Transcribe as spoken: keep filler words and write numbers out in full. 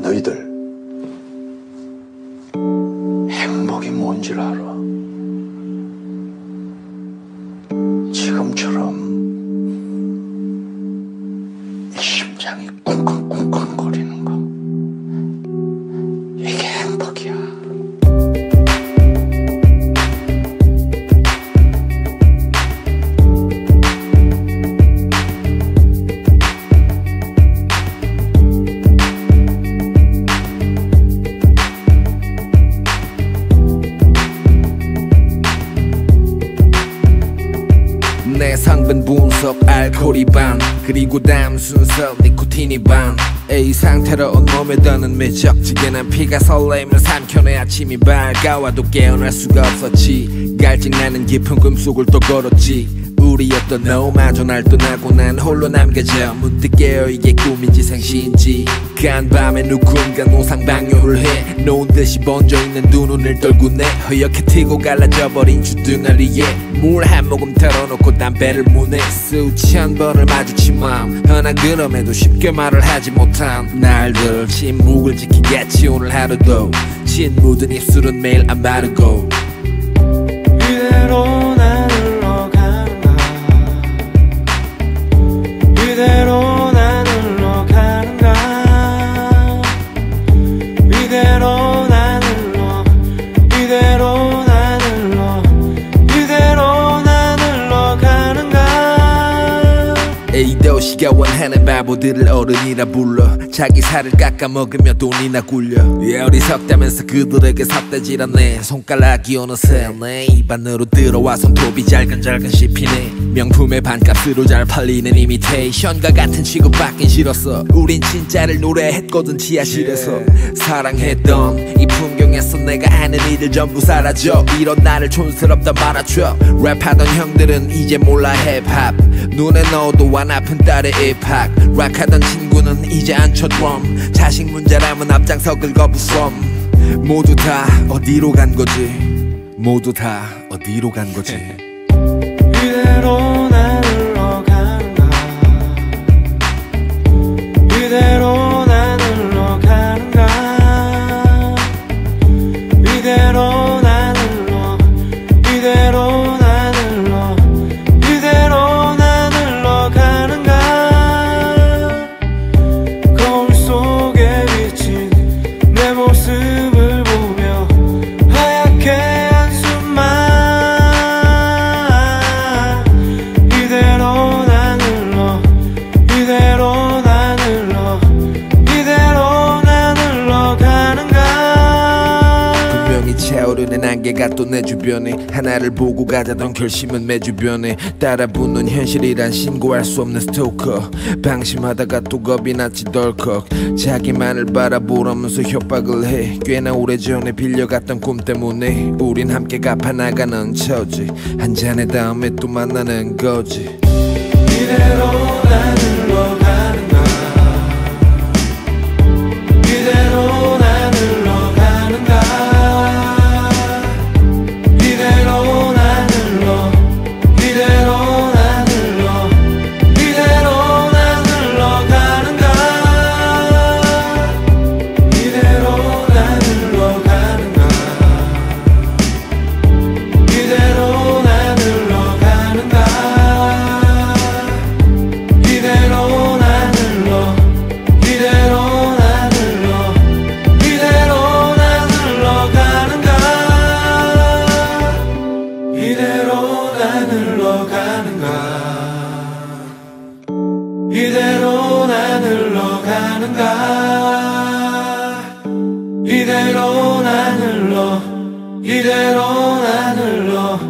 너희들 행복이 뭔지를 알아? 지금처럼 이 심장이 쿵쾅쿵쾅거리는 거, 이게 행복이야. 내 성분 분석 알코올이 반, 그리고 다음 순서 니코틴이 반. 이 상태로 온몸에 드는 미적지근한 피가 설레면 삼켜내 아침이 밝아와도 깨어날 수가 없었지. 갈증나는 깊은 꿈속을 또 걸었지. 우리였던 너마저 날 떠나고 난 홀로 남겨져 문득 깨어 이게 꿈인지 생시인지. 간밤에 누군가 노상방뇨를 해 놓은 듯이 번져있는 두 눈을 떨구네. 허옇게 튀고 갈라져버린 주둥아리에 물 한 모금 털어놓고 담배를 무네. 수천 번을 마주친 마음 하나, 그럼에도 쉽게 말을 하지 못한 날들. 침묵을 지키겠지 오늘 하루도. 진 묻은 입술은 매일 안 바르고 이대로 난 흘러간다. 이대로 난 흘러간다. 이대로 난 흘러. 이대로 난 흘러. 이대로 난 흘러가는가. 이 도시가 원하는 바보들을 어른이라 불러. 자기 살을 깎아먹으며 돈이나 굴려. 예, 어리석다면서 그들에게 삿대질하네. 손가락이 어느새 내 입안으로 들어와 손톱이 잘근잘근 씹히네. 명품의 반값으로 잘 팔리는 이미테이션과 같은 취급받긴 싫었어. 우린 진짜를 노래했거든 지하실에서. 사랑했던 이 풍경에서 내가 하는 일들 전부 사라져. 이런 나를 촌스럽다 말아줘. 랩하던 형들은 이제 몰라 힙합. 눈에 넣어도 안 아픈 딸의 입학. 락하던 친구는 이제 안 쳐 드럼. 자식 문제라면 앞장서 긁어부 from. 모두 다 어디로 간 거지? 모두 다 어디로 간 거지? 이대로 난 흘러간다. 이대로 난 흘러간다. 이대로 난 흘러. 이대로 난 흘러. 이대로 난 흘러가는가. 거울 속에 비친 내 모습을 보며 하얗게 한숨만. 이대로 난 흘러. 이대로 난 흘러. 이대로 난 흘러가는가. 분명히 차오르는 안개가 또 내 주변에. 하나를 보고 가자던 결심은 내 주변에. 따라붙는 현실이란 신고할 수 없는 스토커. 방심하다가 또 겁이 났지 덜컥. 자기만을 바라보라면서 협박을 해. 꽤나 오래전에 빌려갔던 꿈 때문에 우린 함께 갚아나가는 처지. 한 잔의 다음에 또 만나는 거지. 이대로 난 흘러가는가. 이대로 난 흘러가는가. 이대로 난 흘러. 이대로 난 흘러. 이대로 난 흘러가는가. 이대로 난 흘러가는가. 이대로 난 흘러가는가. 이대로 난 흘러. 이대로 난 흘러. 이대로 난 흘러가는가. 이대로 난 흘러가는가. 이대로 난 흘러가는가. 이대로 난 흘러. 이대로 난 흘러.